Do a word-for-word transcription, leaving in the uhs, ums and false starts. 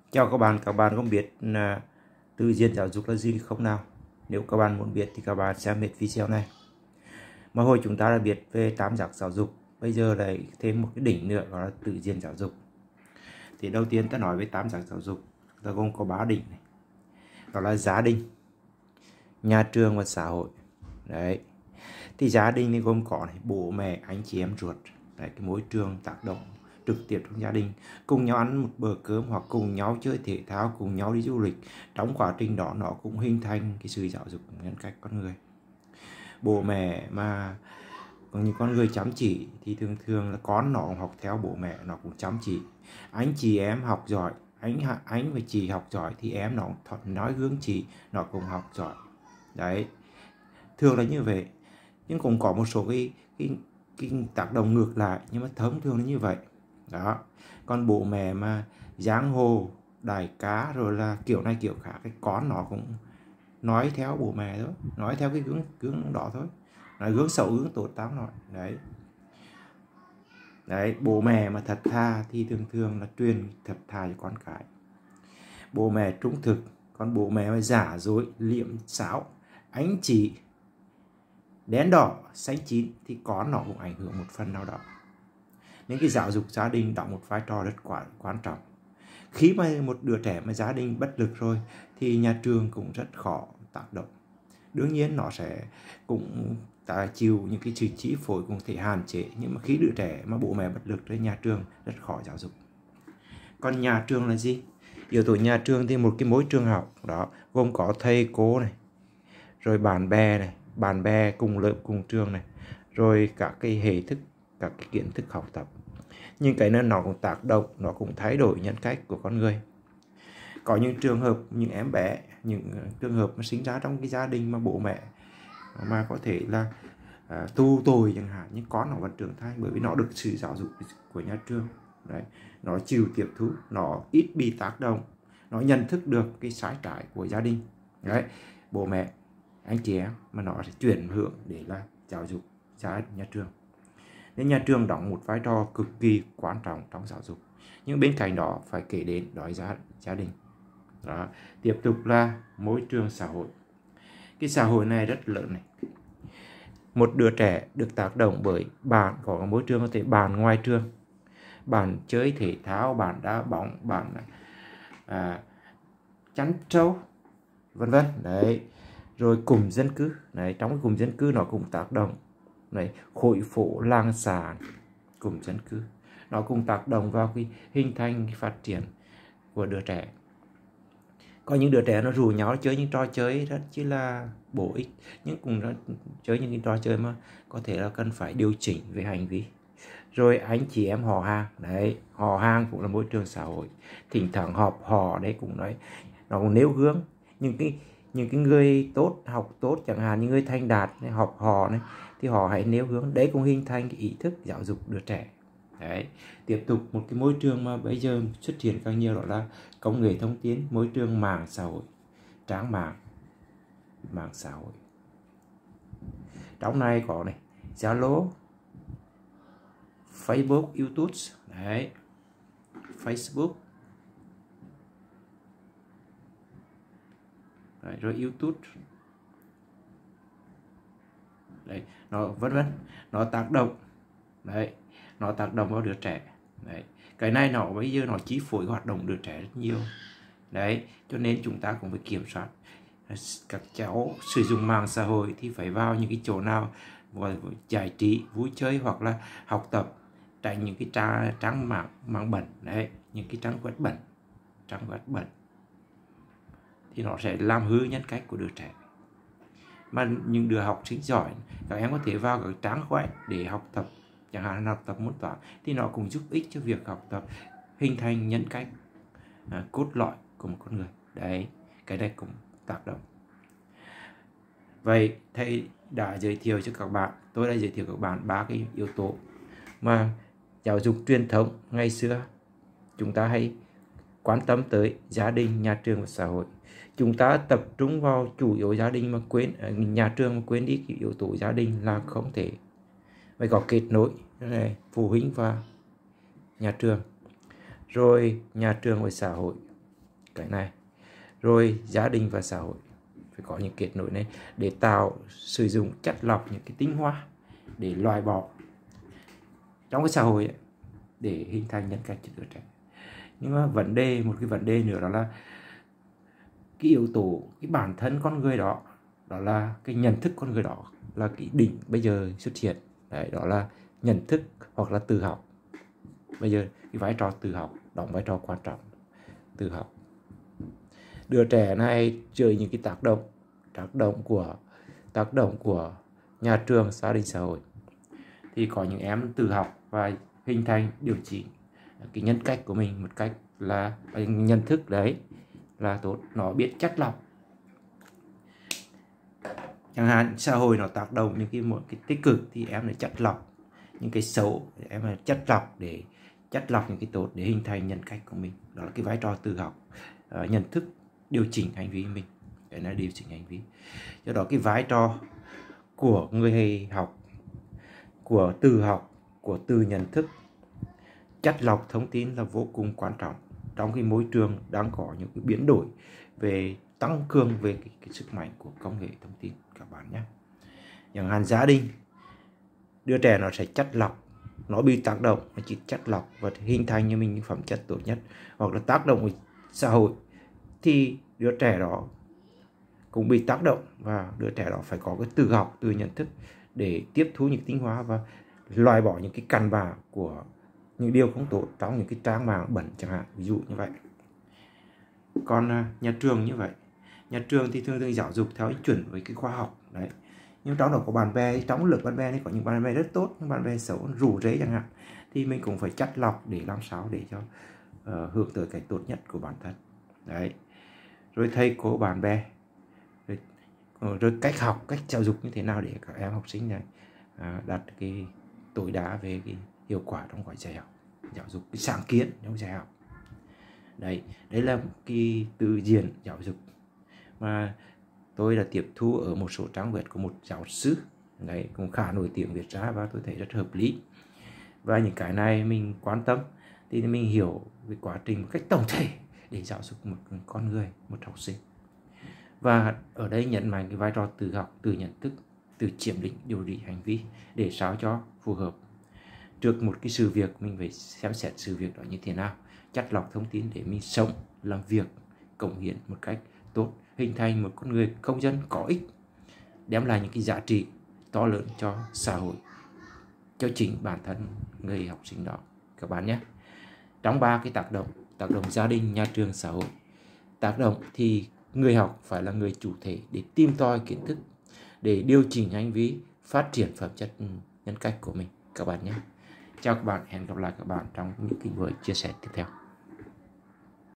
Chào các bạn, các bạn có biết là tư duy giáo dục là gì không nào? Nếu các bạn muốn biết thì các bạn xem hết video này. Mà hồi chúng ta đã biết về tam giác giáo dục, bây giờ lại thêm một cái đỉnh nữa gọi là tự nhiên giáo dục. Thì đầu tiên ta nói về tam giác giáo dục, ta gồm có ba đỉnh này. Đó là gia đình, nhà trường và xã hội. Đấy. Thì gia đình thì gồm có này, bố mẹ, anh chị em ruột. Đấy, cái môi trường tác động trực tiếp trong gia đình, cùng nhau ăn một bữa cơm hoặc cùng nhau chơi thể thao, cùng nhau đi du lịch. Trong quá trình đó nó cũng hình thành cái sự giáo dục nhân cách con người. Bố mẹ mà có những con người chăm chỉ thì thường thường là con nó học theo bố mẹ, nó cũng chăm chỉ. Anh chị em học giỏi, anh anh và chị học giỏi thì em nó nói gương chị, nó cũng học giỏi. Đấy, thường là như vậy. Nhưng cũng có một số cái, cái, cái tác động ngược lại, nhưng mà thông thường là như vậy đó. Còn bố mẹ mà giang hồ đại cá rồi là kiểu này kiểu khác, cái con nó cũng nói theo bố mẹ thôi, nói theo cái gương gương đó thôi, nói gương xấu gương tốt tao nói đấy. Đấy, bố mẹ mà thật thà thì thường thường là truyền thật thà cho con cái. Bố mẹ trung thực, còn bố mẹ mà giả dối liệm xáo ánh chỉ đen đỏ xanh chín thì con nó cũng ảnh hưởng một phần nào đó. Nên cái giáo dục gia đình đóng một vai trò rất quan, quan trọng. Khi mà một đứa trẻ mà gia đình bất lực rồi thì nhà trường cũng rất khó tác động. Đương nhiên nó sẽ cũng ta chịu những cái sự chi phối cũng thể hạn chế, nhưng mà khi đứa trẻ mà bố mẹ bất lực thì nhà trường rất khó giáo dục. Còn nhà trường là gì? Yếu tố nhà trường thì một cái môi trường học đó gồm có thầy cô này, rồi bạn bè này, bạn bè cùng lớp cùng trường này, rồi các cái hệ thức, các cái kiến thức học tập. Nhưng cái nên nó cũng tác động, nó cũng thay đổi nhân cách của con người. Có những trường hợp, những em bé, những trường hợp mà sinh ra trong cái gia đình mà bố mẹ mà có thể là à, tu tội chẳng hạn, nhưng con nó vẫn trưởng thành bởi vì nó được sự giáo dục của nhà trường. Đấy, nó chịu tiếp thu, nó ít bị tác động, nó nhận thức được cái sai trái của gia đình. Đấy, bố mẹ, anh chị em mà nó sẽ chuyển hướng để là giáo dục ra nhà trường. Nên nhà trường đóng một vai trò cực kỳ quan trọng trong giáo dục. Nhưng bên cạnh đó phải kể đến đó gia, gia đình. Đó. Tiếp tục là môi trường xã hội. Cái xã hội này rất lớn này. Một đứa trẻ được tác động bởi bạn có môi trường có thể bạn ngoài trường, bạn chơi thể thao, bạn đá bóng, bạn à, chăn trâu, vân vân. Đấy. Rồi cùng dân cư. Đấy, trong cái cùng dân cư nó cũng tác động. Đấy, khối phố làng xã cùng dân cư nó cùng tác động vào cái hình thành cái phát triển của đứa trẻ. Có những đứa trẻ nó rủ nhau chơi những trò chơi rất chỉ là bổ ích, nhưng cũng rất, chơi những cái trò chơi mà có thể là cần phải điều chỉnh về hành vi. Rồi anh chị em họ hàng, đấy, họ hàng cũng là môi trường xã hội. Thỉnh thoảng họp họ đấy cũng nói, nó cũng nêu gương những cái những cái người tốt, học tốt chẳng hạn, những người thành đạt học họ này thì họ hãy nêu hướng. Đấy cũng hình thành cái ý thức giáo dục đứa trẻ. Đấy. Tiếp tục một cái môi trường mà bây giờ xuất hiện càng nhiều đó là công nghệ thông tin, môi trường mạng xã hội, trang mạng, mạng xã hội. Trong này có này Zalo, Facebook, YouTube, đấy, Facebook, đấy, rồi YouTube, đấy, nó vân vân, nó tác động, đấy, nó tác động vào đứa trẻ. Đấy, cái này nó bây giờ nó chi phối hoạt động đứa trẻ rất nhiều. Đấy, cho nên chúng ta cũng phải kiểm soát. Các cháu sử dụng mạng xã hội thì phải vào những cái chỗ nào giải trí, vui chơi hoặc là học tập, tránh những cái trang, trang mạng, mạng bẩn. Đấy, những cái trang web bẩn, trang web bẩn thì nó sẽ làm hư nhân cách của đứa trẻ. Mà những đứa học sinh giỏi, các em có thể vào các trang web để học tập, chẳng hạn học tập môn toán, thì nó cũng giúp ích cho việc học tập, hình thành nhân cách à, cốt lõi của một con người. Đấy, cái này cũng tác động. Vậy thầy đã giới thiệu cho các bạn, tôi đã giới thiệu các bạn ba cái yếu tố mà giáo dục truyền thống ngày xưa chúng ta hay quan tâm tới: gia đình, nhà trường và xã hội. Chúng ta tập trung vào chủ yếu gia đình mà quên nhà trường, mà quên đi cái yếu tố gia đình là không thể. Phải có kết nối này, phụ huynh và nhà trường, rồi nhà trường và xã hội, cái này. Rồi gia đình và xã hội phải có những kết nối này để tạo sử dụng chất lọc những cái tinh hoa để loại bỏ trong cái xã hội ấy, để hình thành nhân cách cho đứa trẻ. Nhưng mà vấn đề một cái vấn đề nữa đó là cái yếu tố cái bản thân con người đó, đó là cái nhận thức con người đó là cái đỉnh bây giờ xuất hiện đấy, đó là nhận thức hoặc là tự học. Bây giờ cái vai trò tự học đóng vai trò quan trọng. Tự học, đứa trẻ này chịu những cái tác động tác động của tác động của nhà trường, gia đình, xã hội, thì có những em tự học và hình thành điều chỉnh cái nhân cách của mình một cách là nhận thức đấy là tốt, nó biết chắt lọc. Chẳng hạn xã hội nó tác động những cái một cái tích cực thì em lại chắt lọc những cái xấu, em là chắt lọc để chắt lọc những cái tốt để hình thành nhân cách của mình. Đó là cái vai trò tự học, uh, nhận thức, điều chỉnh hành vi mình, đấy là điều chỉnh hành vi. Do đó cái vai trò của người học, của tự học, của tự nhận thức, chắt lọc thông tin là vô cùng quan trọng trong cái môi trường đang có những cái biến đổi về tăng cường về cái, cái sức mạnh của công nghệ thông tin các bạn nhé. Chẳng hạn gia đình, đứa trẻ nó sẽ chắt lọc, nó bị tác động, nó chỉ chắt lọc và hình thành cho mình những phẩm chất tốt nhất. Hoặc là tác động của xã hội thì đứa trẻ đó cũng bị tác động, và đứa trẻ đó phải có cái tự học, tự nhận thức để tiếp thu những tinh hoa và loại bỏ những cái cằn bã của những điều không tốt trong những cái trang mạng bẩn chẳng hạn, ví dụ như vậy. Còn nhà trường như vậy, nhà trường thì thường thường giáo dục theo chuẩn với cái khoa học đấy, nhưng trong đó có bạn bè, trong lớp bạn bè này có những bạn bè rất tốt, những bạn bè xấu rủ rế chẳng hạn, thì mình cũng phải chắt lọc để làm sao để cho uh, hướng tới cái tốt nhất của bản thân đấy. Rồi thầy cô bạn bè, rồi, rồi cách học, cách giáo dục như thế nào để các em học sinh này uh, đạt cái tối đa về cái hiệu quả trong quá trình dạy học, giáo dục cái sáng kiến trong dạy học. Đấy, đấy là cái từ diện giáo dục mà tôi đã tiếp thu ở một số trang web của một giáo sư đấy, cũng khá nổi tiếng viết ra và tôi thấy rất hợp lý. Và những cái này mình quan tâm thì mình hiểu về quá trình một cách tổng thể để giáo dục một con người, một học sinh. Và ở đây nhấn mạnh cái vai trò tự học, tự nhận thức, tự chiếm lĩnh điều chỉnh hành vi để sao cho phù hợp. Trước một cái sự việc mình phải xem xét sự việc đó như thế nào, chắt lọc thông tin để mình sống, làm việc, cống hiến một cách tốt, hình thành một con người công dân có ích, đem lại những cái giá trị to lớn cho xã hội, cho chính bản thân người học sinh đó các bạn nhé. Trong ba cái tác động, tác động gia đình, nhà trường, xã hội, tác động thì người học phải là người chủ thể để tìm tòi kiến thức, để điều chỉnh hành vi, phát triển phẩm chất nhân cách của mình các bạn nhé. Chào các bạn, hẹn gặp lại các bạn trong những cái buổi chia sẻ tiếp theo.